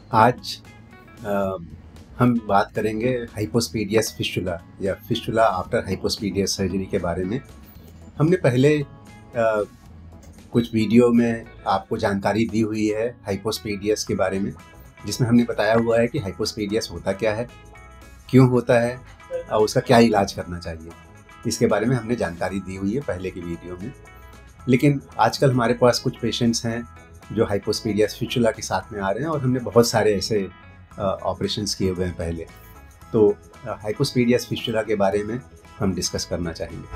आज अ, हम बात करेंगे हाइपोस्पीडियस फिस्टुला या फिस्टुला आफ्टर हाइपोस्पीडियस सर्जरी के बारे में। हमने पहले कुछ वीडियो में आपको जानकारी दी हुई है हाइपोस्पीडियस के बारे में, जिसमें हमने बताया हुआ है कि हाइपोस्पीडियस होता क्या है, क्यों होता है और उसका क्या इलाज करना चाहिए। इसके बारे में हमने जानकारी दी हुई है पहले की वीडियो में। लेकिन आजकल हमारे पास कुछ पेशेंट्स हैं जो हाइपोस्पीडियस फिस्टुला के साथ में आ रहे हैं और हमने बहुत सारे ऐसे ऑपरेशंस किए हुए हैं पहले। तो हाइपोस्पीडियस फिस्टुला के बारे में हम डिस्कस करना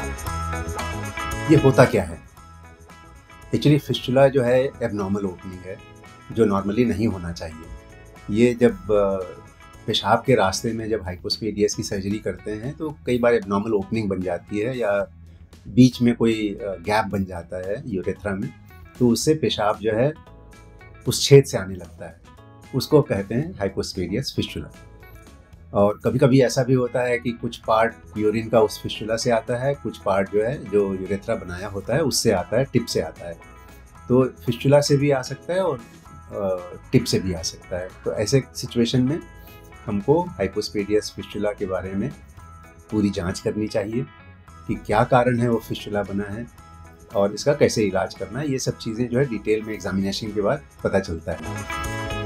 चाहेंगे। ये होता क्या है? एक्चुअली फिस्टुला जो है एबनॉर्मल ओपनिंग है जो नॉर्मली नहीं होना चाहिए। ये जब पेशाब के रास्ते में जब हाइपोस्पीडियस की सर्जरी करते हैं तो कई बार एबनॉर्मल ओपनिंग बन जाती है या बीच में कोई गैप बन जाता है यूरेथ्रा में, तो उससे पेशाब जो है उस छेद से आने लगता है, उसको कहते हैं हाइपोस्पीडियस फिस्टुला। और कभी कभी ऐसा भी होता है कि कुछ पार्ट यूरिन का उस फिस्टुला से आता है, कुछ पार्ट जो है जो यूरेथ्रा बनाया होता है उससे आता है, टिप से आता है। तो फिस्टुला से भी आ सकता है और टिप से भी आ सकता है। तो ऐसे सिचुएशन में हमको हाइपोस्पीडियस फिस्टुला के बारे में पूरी जांच करनी चाहिए कि क्या कारण है वो फिस्टुला बना है और इसका कैसे इलाज करना है। ये सब चीज़ें जो है डिटेल में एग्जामिनेशन के बाद पता चलता है।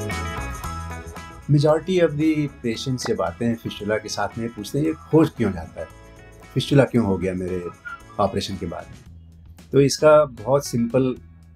मेजॉरिटी ऑफ दी पेशेंट्स जब आते हैं फिस्टुला के साथ में पूछते हैं ये हो क्यों जाता है, फिस्टुला क्यों हो गया मेरे ऑपरेशन के बाद। तो इसका बहुत सिंपल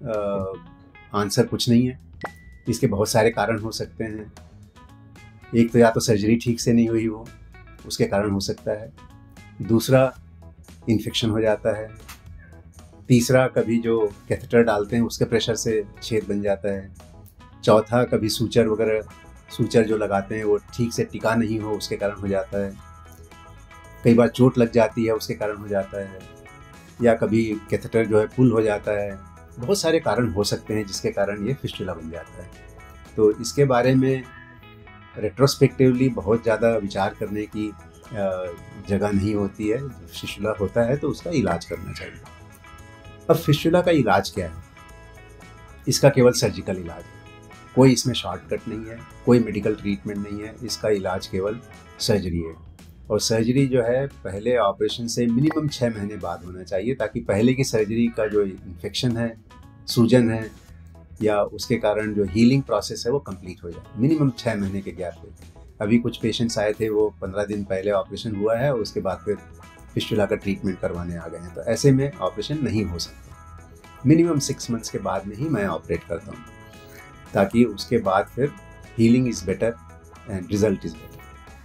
आंसर कुछ नहीं है। इसके बहुत सारे कारण हो सकते हैं। एक तो या तो सर्जरी ठीक से नहीं हुई हो, उसके कारण हो सकता है। दूसरा, इन्फेक्शन हो जाता है। तीसरा, कभी जो कैथेटर डालते हैं उसके प्रेशर से छेद बन जाता है। चौथा, कभी सूचर जो लगाते हैं वो ठीक से टिका नहीं हो, उसके कारण हो जाता है। कई बार चोट लग जाती है, उसके कारण हो जाता है। या कभी कैथेटर जो है पुल हो जाता है। बहुत सारे कारण हो सकते हैं जिसके कारण ये फिस्टुला बन जाता है। तो इसके बारे में रेट्रोस्पेक्टिवली बहुत ज़्यादा विचार करने की जगह नहीं होती है। फिस्टुला होता है तो उसका इलाज करना चाहिए। अब फिस्टुला का इलाज क्या है? इसका केवल सर्जिकल इलाज है, कोई इसमें शॉर्टकट नहीं है, कोई मेडिकल ट्रीटमेंट नहीं है। इसका इलाज केवल सर्जरी है। और सर्जरी जो है पहले ऑपरेशन से मिनिमम 6 महीने बाद होना चाहिए, ताकि पहले की सर्जरी का जो इन्फेक्शन है, सूजन है या उसके कारण जो हीलिंग प्रोसेस है वो कंप्लीट हो जाए। मिनिमम 6 महीने के गैप पे। अभी कुछ पेशेंट्स आए थे, वो 15 दिन पहले ऑपरेशन हुआ है और उसके बाद फिर फिस्टुला का ट्रीटमेंट करवाने आ गए हैं। तो ऐसे में ऑपरेशन नहीं हो सकता। मिनिमम 6 मंथ्स के बाद में ही मैं ऑपरेट करता हूँ, ताकि उसके बाद फिर healing is better and result is better.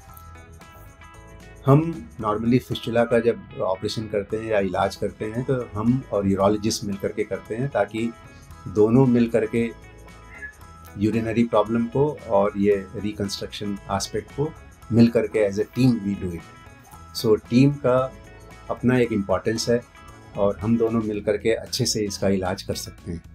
हम नॉर्मली फिस्टुला का जब ऑपरेशन करते हैं या इलाज करते हैं तो हम और यूरोलॉजिस्ट मिल करके करते हैं, ताकि दोनों मिल करके यूरिनरी प्रॉब्लम को और ये रिकंस्ट्रक्शन एस्पेक्ट को मिल करके as a team we do it. So team का अपना एक इम्पॉर्टेंस है और हम दोनों मिल करके अच्छे से इसका इलाज कर सकते हैं।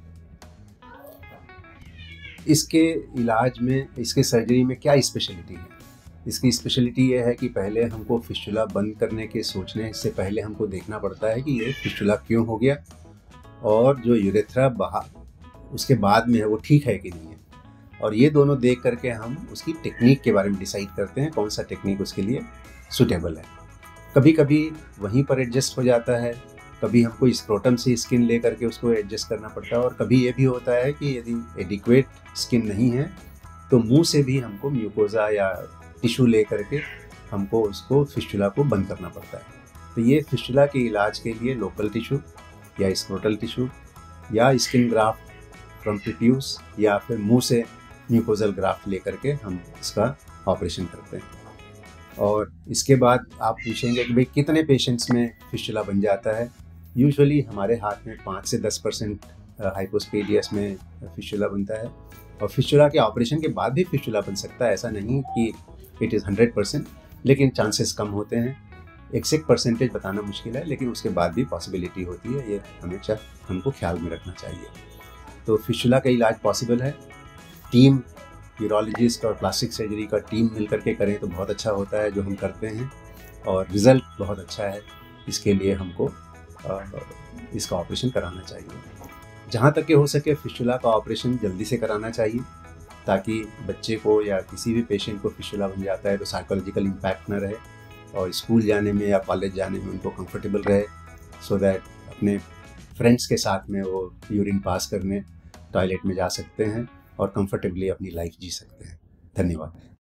इसके इलाज में, इसके सर्जरी में क्या स्पेशलिटी है? इसकी स्पेशलिटी ये है कि पहले हमको फिस्टुला बंद करने के सोचने से पहले हमको देखना पड़ता है कि ये फिस्टुला क्यों हो गया और जो यूरेथ्रा उसके बाद में है वो ठीक है कि नहीं है। और ये दोनों देख करके हम उसकी टेक्निक के बारे में डिसाइड करते हैं, कौन सा टेक्निक उसके लिए सूटेबल है। कभी कभी वहीं पर एडजस्ट हो जाता है, कभी हमको स्क्रोटम से स्किन ले करके उसको एडजस्ट करना पड़ता है। और कभी ये भी होता है कि यदि एडिक्वेट स्किन नहीं है तो मुंह से भी हमको म्यूकोजा या टिश्यू ले करके हमको उसको फिस्टुला को बंद करना पड़ता है। तो ये फिस्टुला के इलाज के लिए लोकल टिश्यू या स्क्रोटल टिश्यू या स्किन ग्राफ्ट फ्रॉम पिट्यूस या फिर मुंह से म्यूकोजल ग्राफ्ट ले करके हम इसका ऑपरेशन करते हैं। और इसके बाद आप पूछेंगे कि भाई कितने पेशेंट्स में फिस्टुला बन जाता है। यूजुअली हमारे हाथ में 5 से 10% हाइपोस्पीडियस में फिस्टुला बनता है। और फिस्टुला के ऑपरेशन के बाद भी फिस्टुला बन सकता है, ऐसा नहीं कि इट इज़ 100%, लेकिन चांसेस कम होते हैं। एग्जैक्ट परसेंटेज बताना मुश्किल है, लेकिन उसके बाद भी पॉसिबिलिटी होती है। ये हमेशा हमको ख्याल में रखना चाहिए। तो फिस्टुला का इलाज पॉसिबल है। टीम, यूरोलॉजिस्ट और प्लास्टिक सर्जरी का टीम मिल करके करें तो बहुत अच्छा होता है जो हम करते हैं, और रिज़ल्ट बहुत अच्छा है। इसके लिए हमको इसका ऑपरेशन कराना चाहिए। जहाँ तक कि हो सके फिस्टुला का ऑपरेशन जल्दी से कराना चाहिए, ताकि बच्चे को या किसी भी पेशेंट को फिस्टुला बन जाता है तो साइकोलॉजिकल इम्पैक्ट न रहे और स्कूल जाने में या कॉलेज जाने में उनको कंफर्टेबल रहे, सो दैट अपने फ्रेंड्स के साथ में वो यूरिन पास करने टॉयलेट में जा सकते हैं और कंफर्टेबली अपनी लाइफ जी सकते हैं। धन्यवाद।